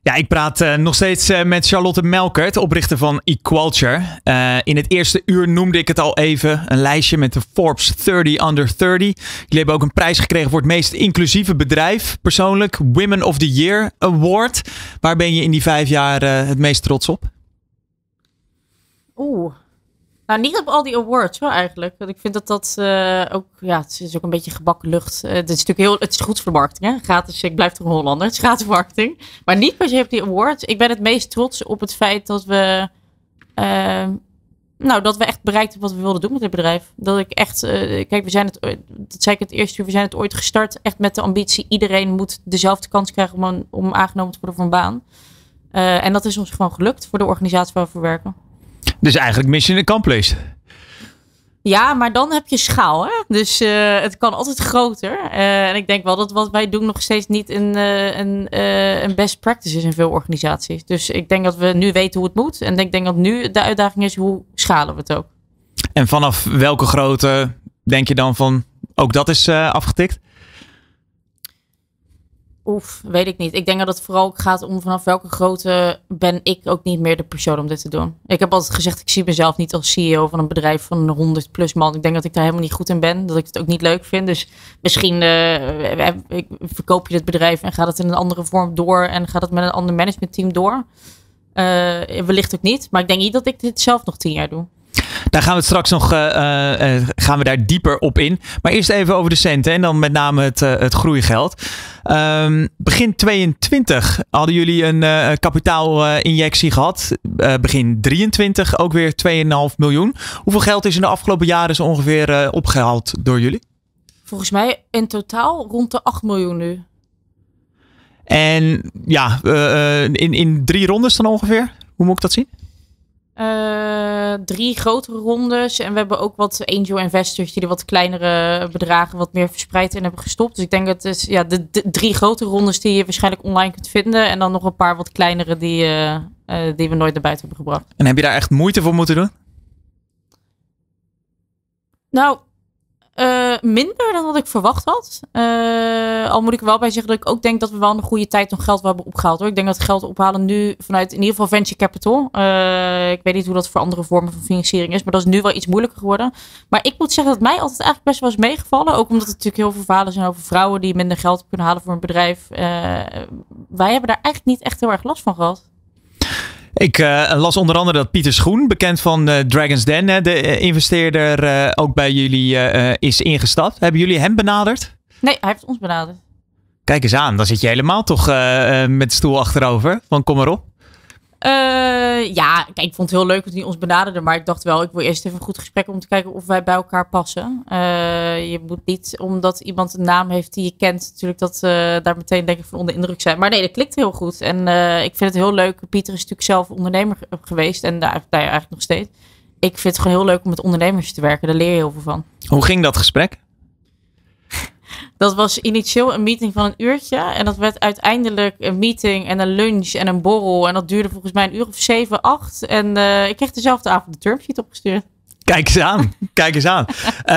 Ja, ik praat nog steeds met Charlotte Melkert, oprichter van Equalture. In het eerste uur noemde ik het al even. Een lijstje met de Forbes 30 Under 30. Jullie hebben ook een prijs gekregen voor het meest inclusieve bedrijf. Persoonlijk, Women of the Year Award. Waar ben je in die 5 jaar het meest trots op? Nou, niet op al die awards hoor, eigenlijk. Want ik vind dat ook, ja, het is ook een beetje gebakken lucht. Het is natuurlijk het is goed voor de marketing, hè? Gratis, ik blijf toch een Hollander. Het is gratis marketing. Maar niet per se op die awards. Ik ben het meest trots op het feit dat we, dat we echt bereikt hebben wat we wilden doen met dit bedrijf. Dat ik echt, kijk, we zijn het, dat zei ik het eerste uur, we zijn het ooit gestart. Echt met de ambitie, iedereen moet dezelfde kans krijgen om aangenomen te worden voor een baan. En dat is ons gewoon gelukt voor de organisatie waar we voor werken. Dus eigenlijk mission accomplished. Ja, maar dan heb je schaal. Hè? Dus het kan altijd groter. En ik denk wel dat wat wij doen nog steeds niet een best practice is in veel organisaties. Dus ik denk dat we nu weten hoe het moet. En ik denk dat nu de uitdaging is, hoe schalen we het ook? En vanaf welke grootte denk je dan van, ook dat is afgetikt? Weet ik niet. Ik denk dat het vooral ook gaat om vanaf welke grootte ben ik ook niet meer de persoon om dit te doen. Ik heb altijd gezegd, ik zie mezelf niet als CEO van een bedrijf van 100 plus man. Ik denk dat ik daar helemaal niet goed in ben. Dat ik het ook niet leuk vind. Dus misschien verkoop je dit bedrijf en gaat het in een andere vorm door. En gaat het met een ander managementteam door. Wellicht ook niet. Maar ik denk niet dat ik dit zelf nog 10 jaar doe. Daar gaan we het straks nog gaan we daar dieper op in. Maar eerst even over de centen en dan met name het groeigeld. Begin 22 hadden jullie een kapitaalinjectie gehad. Begin 23 ook weer 2,5 miljoen. Hoeveel geld is in de afgelopen jaren zo ongeveer opgehaald door jullie? Volgens mij in totaal rond de 8 miljoen nu. En ja, in 3 rondes dan ongeveer? Hoe moet ik dat zien? 3 grotere rondes. En we hebben ook wat angel investors die er wat kleinere bedragen wat meer verspreid in hebben gestopt. Dus ik denk dat het is de 3 grotere rondes die je waarschijnlijk online kunt vinden. En dan nog een paar wat kleinere die we nooit naar buiten hebben gebracht. En heb je daar echt moeite voor moeten doen? Nou, minder dan wat ik verwacht had. Al moet ik er wel bij zeggen dat ik ook denk dat we wel in een goede tijd nog geld hebben opgehaald. Hoor. Ik denk dat geld ophalen nu vanuit in ieder geval venture capital. Ik weet niet hoe dat voor andere vormen van financiering is. Maar dat is nu wel iets moeilijker geworden. Maar ik moet zeggen dat mij altijd eigenlijk best wel is meegevallen. Ook omdat er natuurlijk heel veel verhalen zijn over vrouwen die minder geld kunnen halen voor een bedrijf. Wij hebben daar eigenlijk niet echt heel erg last van gehad. Ik las onder andere dat Pieter Schoen, bekend van Dragon's Den, de investeerder, ook bij jullie is ingestapt. Hebben jullie hem benaderd? Nee, hij heeft ons benaderd. Kijk eens aan, dan zit je helemaal toch met de stoel achterover. Van kom maar op. Ja, kijk, ik vond het heel leuk dat hij ons benaderde. Maar ik dacht wel, ik wil eerst even een goed gesprek om te kijken of wij bij elkaar passen. Je moet niet, omdat iemand een naam heeft die je kent, natuurlijk dat daar meteen denk ik van onder indruk zijn. Maar nee, dat klikt heel goed. En ik vind het heel leuk. Pieter is natuurlijk zelf ondernemer geweest en daar eigenlijk nog steeds. Ik vind het gewoon heel leuk om met ondernemers te werken. Daar leer je heel veel van. Hoe ging dat gesprek? Dat was initieel een meeting van een uurtje. En dat werd uiteindelijk een meeting en een lunch en een borrel. En dat duurde volgens mij 1 uur of 7, 8. En ik kreeg dezelfde avond de termsheet opgestuurd. Kijk eens aan. Kijk eens aan.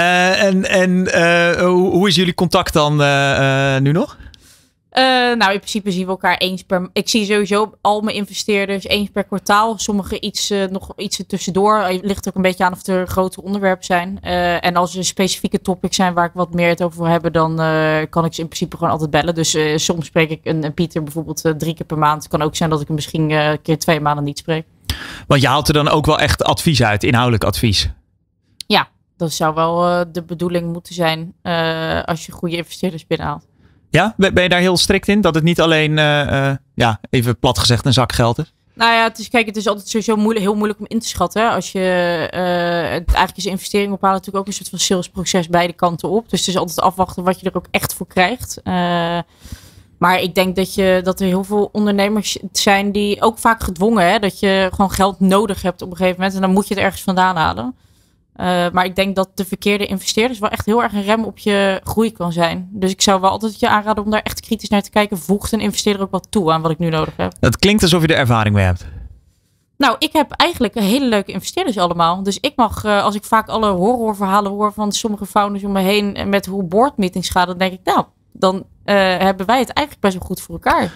Hoe is jullie contact dan nu nog? Nou, in principe zien we elkaar eens per... Ik zie sowieso al mijn investeerders eens per kwartaal. Sommige nog iets tussendoor. Het ligt ook een beetje aan of er grote onderwerpen zijn. En als er specifieke topics zijn waar ik wat meer het over wil hebben, dan kan ik ze in principe gewoon altijd bellen. Dus soms spreek ik een Pieter bijvoorbeeld 3 keer per maand. Het kan ook zijn dat ik hem misschien een keer 2 maanden niet spreek. Want je haalt er dan ook wel echt advies uit, inhoudelijk advies. Ja, dat zou wel de bedoeling moeten zijn als je goede investeerders binnenhaalt. Ja, ben je daar heel strikt in? Dat het niet alleen, even plat gezegd, een zak geld is? Nou ja, het is altijd sowieso heel moeilijk om in te schatten. Hè? Als je eigenlijk is investering ophalen natuurlijk ook een soort van salesproces beide kanten op. Dus het is altijd afwachten wat je er ook echt voor krijgt. Maar ik denk dat er heel veel ondernemers zijn die ook vaak gedwongen, hè, dat je gewoon geld nodig hebt op een gegeven moment. En dan moet je het ergens vandaan halen. Maar ik denk dat de verkeerde investeerders wel echt heel erg een rem op je groei kan zijn. Dus ik zou wel altijd je aanraden om daar echt kritisch naar te kijken. Voegt een investeerder ook wat toe aan wat ik nu nodig heb? Het klinkt alsof je er ervaring mee hebt. Nou, ik heb eigenlijk een hele leuke investeerders allemaal. Dus ik mag, als ik vaak alle horrorverhalen hoor van sommige founders om me heen en met hoe boardmeetings gaan, dan denk ik, nou, dan hebben wij het eigenlijk best wel goed voor elkaar.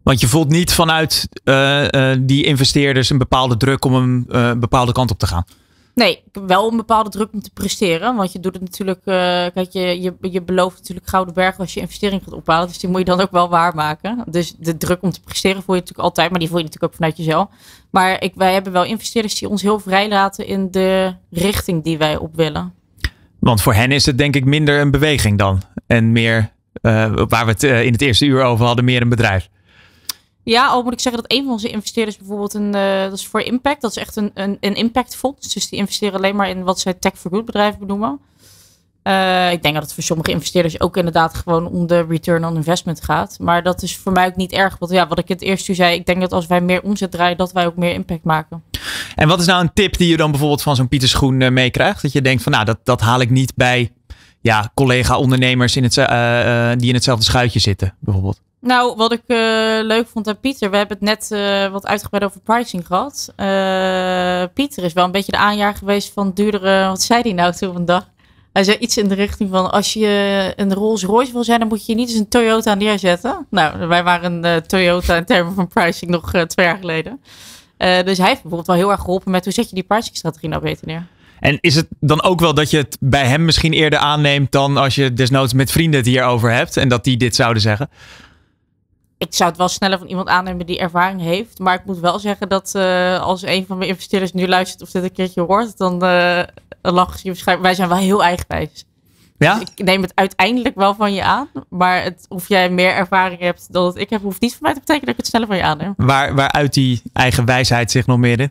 Want je voelt niet vanuit die investeerders een bepaalde druk om een bepaalde kant op te gaan. Nee, ik heb wel een bepaalde druk om te presteren. Want je doet het natuurlijk... kijk, je belooft natuurlijk gouden bergen als je investering gaat ophalen. Dus die moet je dan ook wel waarmaken. Dus de druk om te presteren voel je natuurlijk altijd. Maar die voel je natuurlijk ook vanuit jezelf. Maar wij hebben wel investeerders die ons heel vrij laten in de richting die wij op willen. Want voor hen is het denk ik minder een beweging dan. En meer, waar we het in het eerste uur over hadden, meer een bedrijf. Ja, al moet ik zeggen dat een van onze investeerders bijvoorbeeld dat is voor impact. Dat is echt een impactfonds. Dus die investeren alleen maar in wat zij tech for good bedrijven benoemen. Ik denk dat het voor sommige investeerders ook inderdaad gewoon om de return on investment gaat. Maar dat is voor mij ook niet erg. Want ja, wat ik het eerst u zei, ik denk dat als wij meer omzet draaien, dat wij ook meer impact maken. En wat is nou een tip die je dan bijvoorbeeld van zo'n Pieter Schoen meekrijgt? Dat je denkt van dat haal ik niet bij collega-ondernemers die in hetzelfde schuitje zitten bijvoorbeeld. Nou, wat ik leuk vond aan Pieter, we hebben het net wat uitgebreid over pricing gehad. Pieter is wel een beetje de aanjager geweest van duurdere, wat zei hij nou toen op een dag? Hij zei iets in de richting van, als je een Rolls Royce wil zijn, dan moet je niet eens een Toyota neerzetten. Nou, wij waren een Toyota in termen van pricing nog 2 jaar geleden. Dus hij heeft bijvoorbeeld wel heel erg geholpen met hoe zet je die pricingstrategie nou beter neer. En is het dan ook wel dat je het bij hem misschien eerder aanneemt dan als je desnoods met vrienden het hierover hebt en dat die dit zouden zeggen? Ik zou het wel sneller van iemand aannemen die ervaring heeft. Maar ik moet wel zeggen dat als een van mijn investeerders nu luistert of dit een keertje hoort, dan lachen ze waarschijnlijk. Wij zijn wel heel eigenwijs. Ja? Dus ik neem het uiteindelijk wel van je aan. Maar of jij meer ervaring hebt dan dat ik heb, hoeft niet voor mij te betekenen dat ik het sneller van je aanneem. Waaruit die eigen wijsheid zich nog meer in?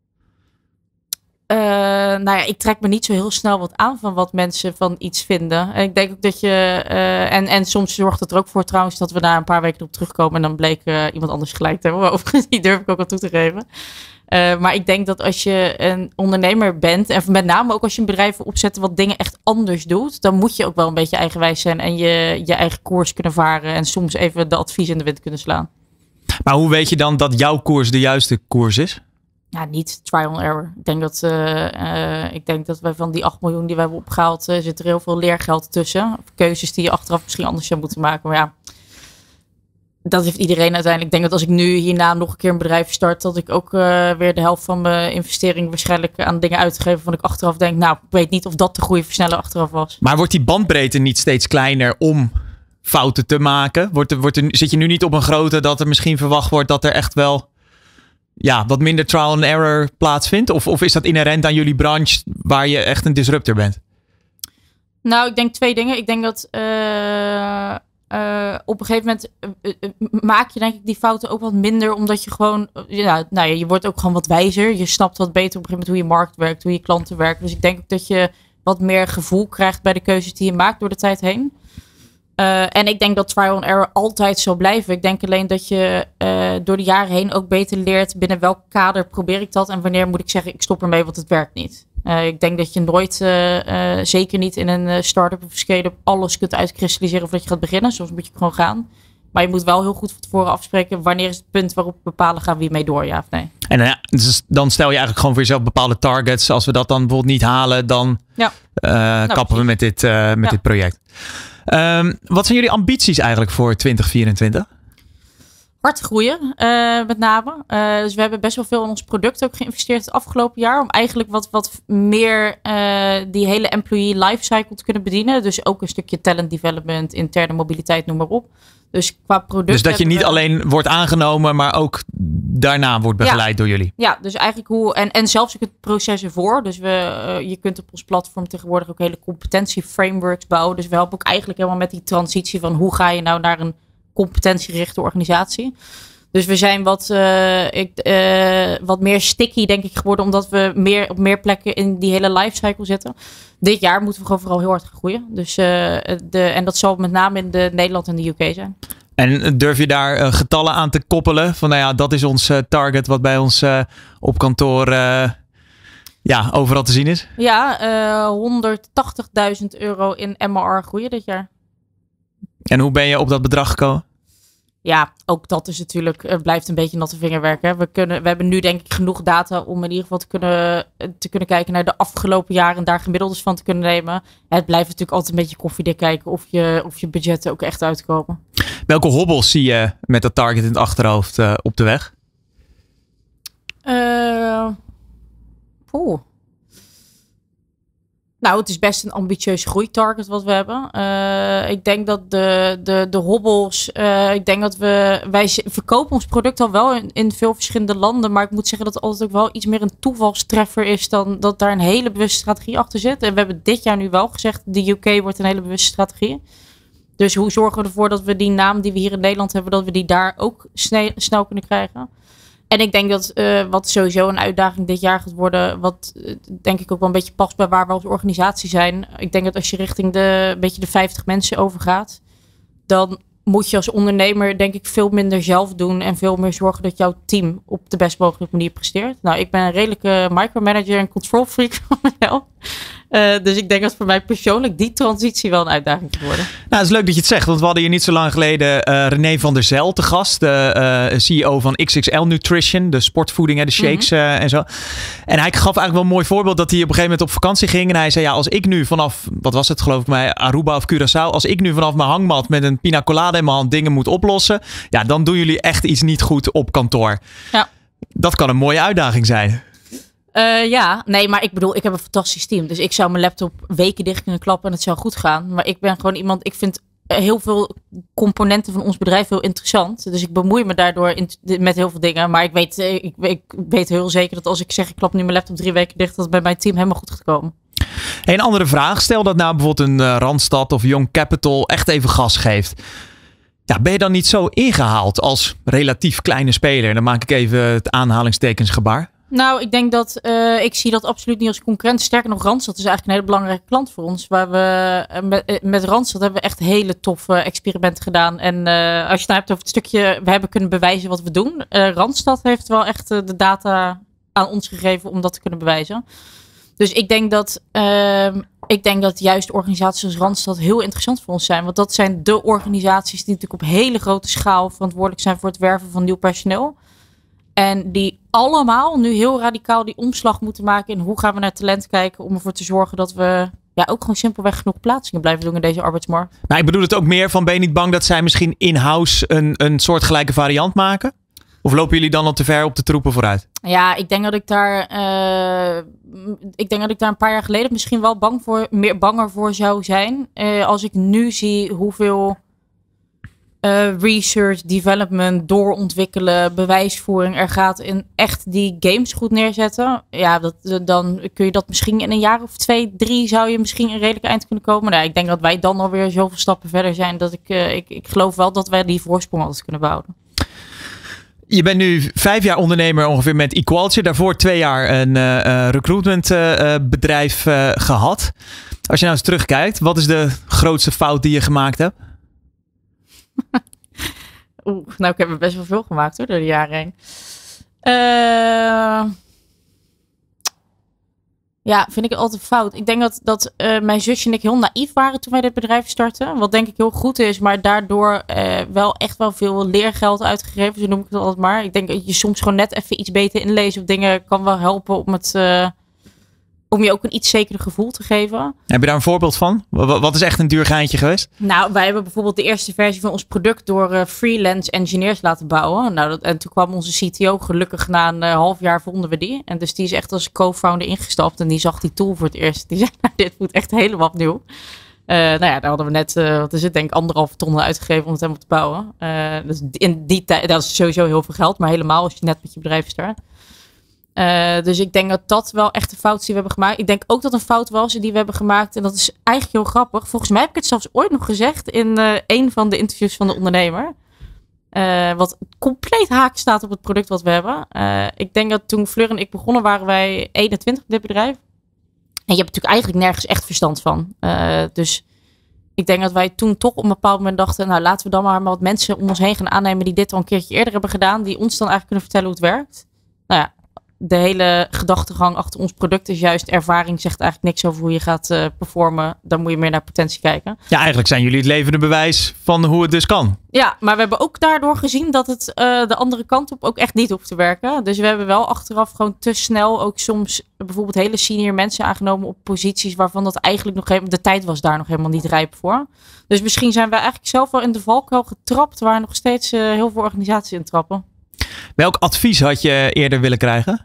Ik trek me niet zo heel snel wat aan van wat mensen van iets vinden. En ik denk ook dat je... En soms zorgt het er ook voor trouwens dat we daar een paar weken op terugkomen en dan bleek iemand anders gelijk te hebben. Overigens, die durf ik ook wel toe te geven. Maar ik denk dat als je een ondernemer bent en met name ook als je een bedrijf wil opzetten wat dingen echt anders doet, dan moet je ook wel een beetje eigenwijs zijn en je eigen koers kunnen varen en soms even de advies in de wind kunnen slaan. Maar hoe weet je dan dat jouw koers de juiste koers is? Ja, niet trial and error. Ik denk dat wij van die 8 miljoen die we hebben opgehaald, zit er heel veel leergeld tussen. Keuzes die je achteraf misschien anders zou moeten maken. Maar ja, dat heeft iedereen uiteindelijk. Ik denk dat als ik nu hierna nog een keer een bedrijf start, dat ik ook weer de helft van mijn investering waarschijnlijk aan dingen uitgegeven waarvan ik achteraf denk, nou, ik weet niet of dat de goede versneller achteraf was. Maar wordt die bandbreedte niet steeds kleiner om fouten te maken? Zit je nu niet op een grote dat er misschien verwacht wordt dat er echt wel wat minder trial and error plaatsvindt? Of is dat inherent aan jullie branche waar je echt een disruptor bent? Nou, ik denk 2 dingen. Ik denk dat op een gegeven moment maak je denk ik die fouten ook wat minder. Omdat je gewoon, je wordt ook gewoon wat wijzer. Je snapt wat beter op een gegeven moment hoe je markt werkt, hoe je klanten werken. Dus ik denk ook dat je wat meer gevoel krijgt bij de keuzes die je maakt door de tijd heen. En ik denk dat trial and error altijd zal blijven. Ik denk alleen dat je door de jaren heen ook beter leert binnen welk kader probeer ik dat en wanneer moet ik zeggen ik stop ermee, want het werkt niet. Ik denk dat je nooit, zeker niet in een start-up of scale-up, alles kunt uitkristalliseren voordat je gaat beginnen. Soms moet je gewoon gaan. Maar je moet wel heel goed van tevoren afspreken wanneer is het punt waarop we bepalen gaan we hiermee door, ja of nee. En dus dan stel je eigenlijk gewoon voor jezelf bepaalde targets. Als we dat dan bijvoorbeeld niet halen, dan kappen we met dit project. Wat zijn jullie ambities eigenlijk voor 2024? Hard groeien, met name. Dus we hebben best wel veel in ons product ook geïnvesteerd het afgelopen jaar. Om eigenlijk wat meer die hele employee lifecycle te kunnen bedienen. Dus ook een stukje talent development, interne mobiliteit, noem maar op. Dus qua product. Dus dat je niet alleen wordt aangenomen, maar ook daarna wordt begeleid door jullie. Ja, dus eigenlijk hoe. En zelfs ook het proces ervoor. Dus je kunt op ons platform tegenwoordig ook hele competentieframeworks bouwen. Dus we helpen ook eigenlijk helemaal met die transitie van hoe ga je nou naar een competentiegerichte organisatie. Dus we zijn wat meer sticky, denk ik, geworden. Omdat we op meer plekken in die hele lifecycle zitten. Dit jaar moeten we gewoon vooral heel hard gaan groeien. Dus, en dat zal met name in Nederland en de UK zijn. En durf je daar getallen aan te koppelen? Van dat is ons target wat bij ons op kantoor overal te zien is? Ja, €180.000 in MRR groeien dit jaar. En hoe ben je op dat bedrag gekomen? Ja, ook dat is natuurlijk, blijft een beetje natte vingerwerk. Hè. We hebben nu denk ik genoeg data om in ieder geval te kunnen kijken naar de afgelopen jaren en daar gemiddeldes van te kunnen nemen. Het blijft natuurlijk altijd een beetje koffiedik kijken of je budgetten ook echt uitkomen. Welke hobbels zie je met dat target in het achterhoofd op de weg? Nou, het is best een ambitieus groeitarget wat we hebben. Ik denk dat de hobbels... ik denk dat wij verkopen ons product al wel in veel verschillende landen. Maar ik moet zeggen dat het altijd ook wel iets meer een toevalstreffer is... dan dat daar een hele bewuste strategie achter zit. En we hebben dit jaar nu wel gezegd... de UK wordt een hele bewuste strategie. Dus hoe zorgen we ervoor dat we die naam die we hier in Nederland hebben... dat we die daar ook snel kunnen krijgen... En ik denk dat wat sowieso een uitdaging dit jaar gaat worden, wat denk ik ook wel een beetje past bij waar we als organisatie zijn. Ik denk dat als je richting een beetje de 50 mensen overgaat, dan moet je als ondernemer denk ik veel minder zelf doen en veel meer zorgen dat jouw team op de best mogelijke manier presteert. Nou, ik ben een redelijke micromanager en control freak van mezelf. Dus ik denk dat voor mij persoonlijk die transitie wel een uitdaging gaat worden. Nou, het is leuk dat je het zegt, want we hadden hier niet zo lang geleden René van der Zijl te gast, de CEO van XXL Nutrition, de sportvoeding, de shakes en zo. En hij gaf eigenlijk wel een mooi voorbeeld dat hij op een gegeven moment op vakantie ging en hij zei, ja, als ik nu vanaf, wat was het geloof ik mij, Aruba of Curaçao, als ik nu vanaf mijn hangmat met een pina colada in mijn hand dingen moet oplossen, ja, dan doen jullie echt iets niet goed op kantoor. Ja. Dat kan een mooie uitdaging zijn. Nee, maar ik bedoel, ik heb een fantastisch team. Dus ik zou mijn laptop weken dicht kunnen klappen en het zou goed gaan. Maar ik ben gewoon iemand, ik vind heel veel componenten van ons bedrijf heel interessant. Dus ik bemoei me daardoor met heel veel dingen. Maar ik weet heel zeker dat als ik zeg, ik klap nu mijn laptop 3 weken dicht, dat het bij mijn team helemaal goed gaat komen. Een andere vraag, stel dat nou bijvoorbeeld een Randstad of Young Capital echt even gas geeft. Ja, ben je dan niet zo ingehaald als relatief kleine speler? Dan maak ik even het aanhalingstekensgebaar. Nou, ik denk dat ik zie dat absoluut niet als concurrent. Sterker nog, Randstad is eigenlijk een hele belangrijke klant voor ons. Waar we met Randstad hebben we echt hele toffe experimenten gedaan. En als je het nou hebt over het stukje, we hebben kunnen bewijzen wat we doen. Randstad heeft wel echt de data aan ons gegeven om dat te kunnen bewijzen. Dus ik denk dat juist organisaties als Randstad heel interessant voor ons zijn. Want dat zijn de organisaties die natuurlijk op hele grote schaal verantwoordelijk zijn voor het werven van nieuw personeel. En die allemaal nu heel radicaal die omslag moeten maken in hoe gaan we naar talent kijken om ervoor te zorgen dat we ook gewoon simpelweg genoeg plaatsingen blijven doen in deze arbeidsmarkt. Nou, ik bedoel het ook meer van, ben je niet bang dat zij misschien in-house een soortgelijke variant maken? Of lopen jullie dan al te ver op de troepen vooruit? Ja, ik denk dat ik daar een paar jaar geleden misschien wel banger voor zou zijn. Als ik nu zie hoeveel research, development, doorontwikkelen, bewijsvoering er gaat in echt die games goed neerzetten. Ja, dan kun je dat misschien in een jaar of 2, 3 zou je misschien een redelijk eind kunnen komen. Nou, ik denk dat wij dan alweer zoveel stappen verder zijn dat ik geloof wel dat wij die voorsprong altijd kunnen behouden. Je bent nu 5 jaar ondernemer ongeveer met Equality. Daarvoor 2 jaar een recruitment bedrijf gehad. Als je nou eens terugkijkt, wat is de grootste fout die je gemaakt hebt? Nou, ik heb er best wel veel gemaakt hoor, door de jaren heen. Ja, vind ik het altijd fout. Ik denk dat mijn zusje en ik heel naïef waren toen wij dit bedrijf startten. Wat denk ik heel goed is, maar daardoor wel echt wel veel leergeld uitgegeven. Zo noem ik het altijd maar. Ik denk dat je soms gewoon net even iets beter inlezen op dingen kan wel helpen om je ook een iets zekerder gevoel te geven. Heb je daar een voorbeeld van? Wat is echt een duur geintje geweest? Nou, wij hebben bijvoorbeeld de eerste versie van ons product door freelance engineers laten bouwen. Nou, en toen kwam onze CTO gelukkig na een half jaar vonden we die. En dus die is echt als co-founder ingestapt en die zag die tool voor het eerst. Die zei, nou, dit moet echt helemaal opnieuw. Nou ja, daar hadden we net, wat is het, denk ik 1,5 ton uitgegeven om het helemaal te bouwen. Dus in die tijd, dat is sowieso heel veel geld, maar helemaal als je net met je bedrijf start. Dus ik denk dat dat wel echt de fout is die we hebben gemaakt. Ik denk ook dat een fout was die we hebben gemaakt. En dat is eigenlijk heel grappig. Volgens mij heb ik het zelfs ooit nog gezegd in een van de interviews van de ondernemer. Wat compleet haak staat op het product wat we hebben. Ik denk dat toen Fleur en ik begonnen waren wij 21 in dit bedrijf. En je hebt natuurlijk eigenlijk nergens echt verstand van. Dus ik denk dat wij toen toch op een bepaald moment dachten, nou laten we dan maar wat mensen om ons heen gaan aannemen die dit al een keertje eerder hebben gedaan. Die ons dan eigenlijk kunnen vertellen hoe het werkt. Nou ja. de hele gedachtegang achter ons product is juist ervaring. Zegt eigenlijk niks over hoe je gaat performen. Dan moet je meer naar potentie kijken. Ja, eigenlijk zijn jullie het levende bewijs van hoe het dus kan. Ja, maar we hebben ook daardoor gezien dat het de andere kant op ook echt niet hoeft te werken. Dus we hebben wel achteraf gewoon te snel ook soms bijvoorbeeld hele senior mensen aangenomen op posities waarvan dat eigenlijk nog helemaal, de tijd was daar nog helemaal niet rijp voor. Dus misschien zijn we eigenlijk zelf wel in de valkuil getrapt waar nog steeds heel veel organisaties in trappen. Welk advies had je eerder willen krijgen?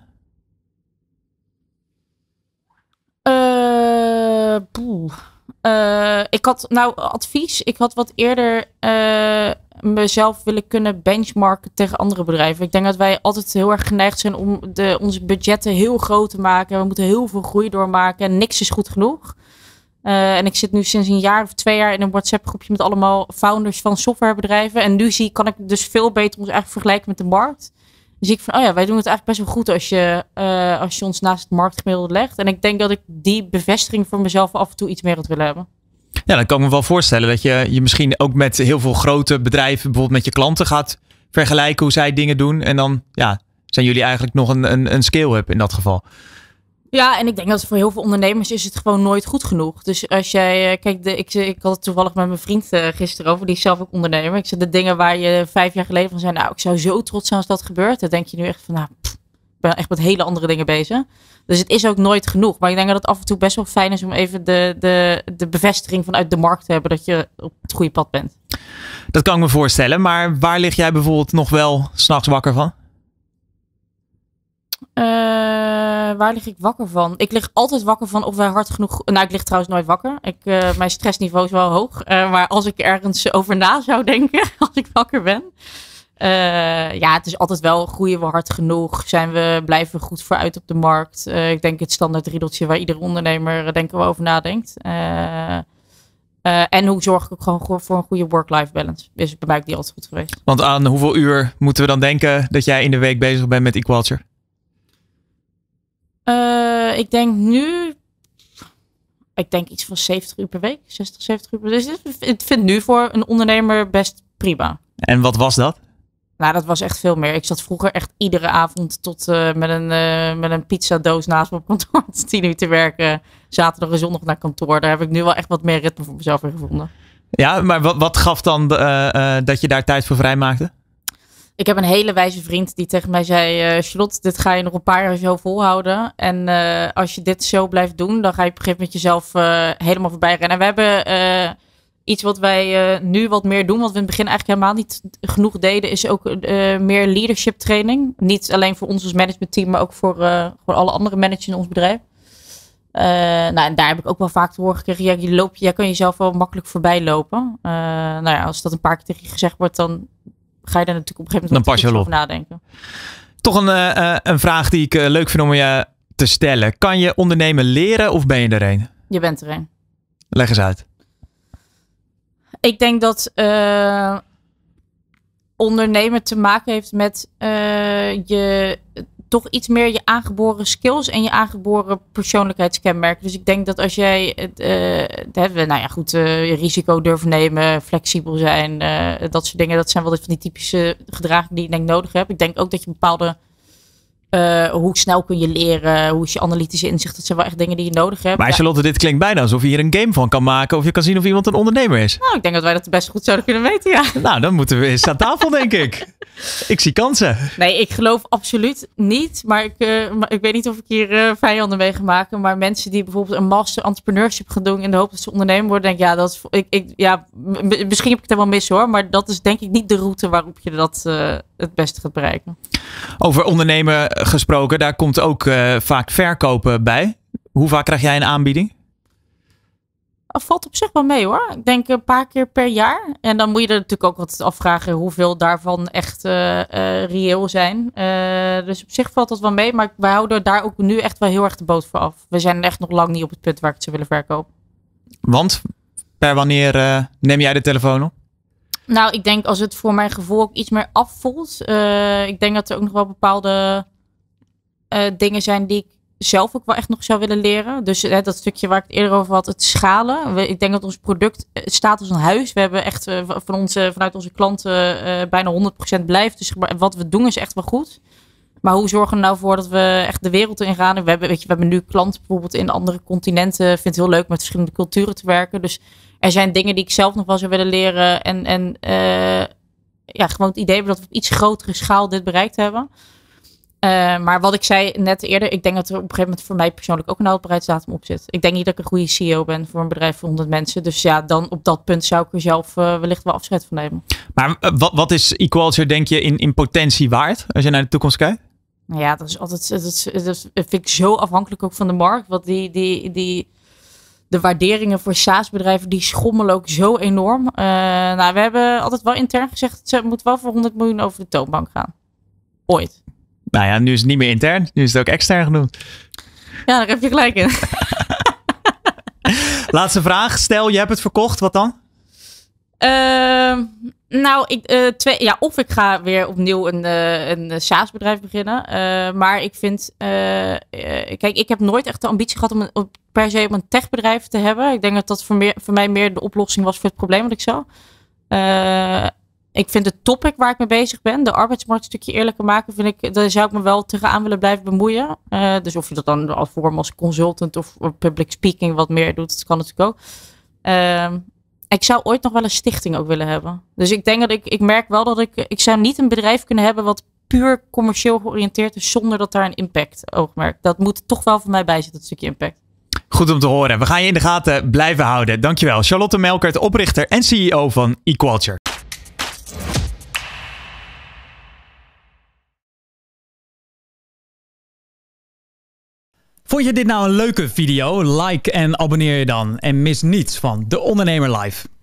Ik had advies. Ik had wat eerder mezelf willen kunnen benchmarken tegen andere bedrijven. Ik denk dat wij altijd heel erg geneigd zijn om onze budgetten heel groot te maken. We moeten heel veel groei doormaken en niks is goed genoeg. En ik zit nu sinds een jaar of 2 jaar in een WhatsApp groepje met allemaal founders van softwarebedrijven. En nu kan ik dus veel beter ons eigenlijk vergelijken met de markt. Dan zie ik van, wij doen het eigenlijk best wel goed als je ons naast het marktgemiddelde legt. En ik denk dat ik die bevestiging voor mezelf af en toe iets meer had willen hebben. Ja, dan kan ik me wel voorstellen dat je misschien ook met heel veel grote bedrijven, bijvoorbeeld met je klanten gaat vergelijken hoe zij dingen doen. En dan zijn jullie eigenlijk nog een scale-up in dat geval. Ja, en ik denk dat voor heel veel ondernemers is het gewoon nooit goed genoeg. Dus als jij, ik had het toevallig met mijn vriend gisteren over, die is zelf ook ondernemer. Ik zei, de dingen waar je 5 jaar geleden van zei, ik zou zo trots zijn als dat gebeurt. Dan denk je nu echt van, ik ben echt met hele andere dingen bezig. Dus het is ook nooit genoeg. Maar ik denk dat het af en toe best wel fijn is om even de bevestiging vanuit de markt te hebben dat je op het goede pad bent. Dat kan ik me voorstellen. Maar waar lig jij bijvoorbeeld nog wel 's nachts wakker van? Waar lig ik wakker van? Ik lig altijd wakker van of wij hard genoeg... Nou, ik lig trouwens nooit wakker. Mijn stressniveau is wel hoog. Maar als ik ergens over na zou denken, als ik wakker ben... het is altijd wel, groeien we hard genoeg? Blijven we goed vooruit op de markt? Ik denk het standaard riedeltje waar iedere ondernemer denken we over nadenkt. En hoe zorg ik ook gewoon voor een goede work-life balance? Is bij mij die altijd goed geweest. Want aan hoeveel uur moeten we dan denken dat jij in de week bezig bent met Equalture? Ik denk nu... Ik denk iets van 70 uur per week. 60, 70 uur per week. Dus ik vind nu voor een ondernemer best prima. En wat was dat? Nou, dat was echt veel meer. Ik zat vroeger echt iedere avond tot met een pizzadoos naast me op kantoor tot 10 uur te werken. Zaterdag en zondag naar kantoor. Daar heb ik nu wel echt wat meer ritme voor mezelf in gevonden. Ja, maar wat gaf dan dat je daar tijd voor vrijmaakte? Ik heb een hele wijze vriend die tegen mij zei... Charlotte, dit ga je nog een paar jaar zo volhouden. En als je dit zo blijft doen... dan ga je op een gegeven moment jezelf helemaal voorbij rennen. En we hebben iets wat wij nu wat meer doen... wat we in het begin eigenlijk helemaal niet genoeg deden... is ook meer leadership training. Niet alleen voor ons als managementteam... maar ook voor alle andere managers in ons bedrijf. En daar heb ik ook wel vaak te horen gekregen... jij kan jezelf wel makkelijk voorbij lopen. Als dat een paar keer tegen je gezegd wordt... dan ga je daar natuurlijk op een gegeven moment over nadenken. Toch een vraag die ik leuk vind om je te stellen. Kan je ondernemen leren of ben je er een? Je bent er een. Leg eens uit. Ik denk dat ondernemen te maken heeft met toch iets meer je aangeboren skills en je aangeboren persoonlijkheidskenmerken. Dus ik denk dat als jij risico durven nemen, flexibel zijn, dat soort dingen, dat zijn wel van die typische gedragingen die ik denk nodig heb. Ik denk ook dat je bepaalde hoe snel kun je leren, hoe is je analytische inzicht, dat zijn wel echt dingen die je nodig hebt. Maar Charlotte, dit klinkt bijna alsof je hier een game van kan maken of je kan zien of iemand een ondernemer is. Nou, ik denk dat wij dat best goed zouden kunnen weten, ja. Nou, dan moeten we eens aan tafel, denk ik. Ik zie kansen. Nee, ik geloof absoluut niet. Maar ik weet niet of ik hier vijanden mee ga maken. Maar mensen die bijvoorbeeld een master entrepreneurship gaan doen in de hoop dat ze ondernemer worden, denk ik, misschien heb ik het helemaal mis hoor. Maar dat is denk ik niet de route waarop je dat het beste gaat bereiken. Over ondernemen gesproken, daar komt ook vaak verkopen bij. Hoe vaak krijg jij een aanbieding? Valt op zich wel mee hoor. Ik denk een paar keer per jaar. En dan moet je er natuurlijk ook altijd afvragen hoeveel daarvan echt reëel zijn. Dus op zich valt dat wel mee. Maar wij houden daar ook nu echt wel heel erg de boot voor af. We zijn echt nog lang niet op het punt waar ik het zou willen verkopen. Want per wanneer neem jij de telefoon op? Nou, ik denk als het voor mijn gevoel ook iets meer afvoelt. Ik denk dat er ook nog wel bepaalde dingen zijn die ik zelf ook wel echt nog zou willen leren. Dus dat stukje waar ik het eerder over had, het schalen. Ik denk dat ons product staat als een huis. We hebben echt vanuit onze klanten bijna 100% blijft. Dus wat we doen is echt wel goed. Maar hoe zorgen we nou voor dat we echt de wereld in gaan? We hebben nu klanten bijvoorbeeld in andere continenten. Ik vind het heel leuk met verschillende culturen te werken. Dus er zijn dingen die ik zelf nog wel zou willen leren. En gewoon het idee dat we op iets grotere schaal dit bereikt hebben. Maar wat ik zei net eerder, ik denk dat er op een gegeven moment voor mij persoonlijk ook een houdbaarheidsdatum op zit. Ik denk niet dat ik een goede CEO ben voor een bedrijf van 100 mensen. Dus ja, dan op dat punt zou ik er zelf wellicht wel afscheid van nemen. Maar wat is eQualture, denk je, in potentie waard als je naar de toekomst kijkt? Nou ja, dat is altijd, dat vind ik zo afhankelijk ook van de markt. Want de waarderingen voor SaaS-bedrijven, die schommelen ook zo enorm. We hebben altijd wel intern gezegd, het moet wel voor 100 miljoen over de toonbank gaan. Ooit. Nou ja, nu is het niet meer intern. Nu is het ook extern genoemd. Ja, daar heb je gelijk in. Laatste vraag. Stel, je hebt het verkocht. Wat dan? Of ik ga weer opnieuw een SaaS-bedrijf beginnen. Maar ik vind... kijk, ik heb nooit echt de ambitie gehad om per se om een techbedrijf te hebben. Ik denk dat dat voor mij meer de oplossing was voor het probleem wat ik zag. Ik vind het topic waar ik mee bezig ben, de arbeidsmarkt een stukje eerlijker maken, daar zou ik me wel tegenaan willen blijven bemoeien. Dus of je dat dan als consultant of public speaking wat meer doet, dat kan natuurlijk ook. Ik zou ooit nog wel een stichting ook willen hebben. Dus ik denk dat ik merk wel dat ik zou niet een bedrijf kunnen hebben wat puur commercieel georiënteerd is zonder dat daar een impact oogmerk. Dat moet toch wel voor mij bij zitten, dat stukje impact. Goed om te horen. We gaan je in de gaten blijven houden. Dankjewel. Charlotte Melkert, oprichter en CEO van eQualture. Vond je dit nou een leuke video? Like en abonneer je dan. En mis niets van De Ondernemer Live.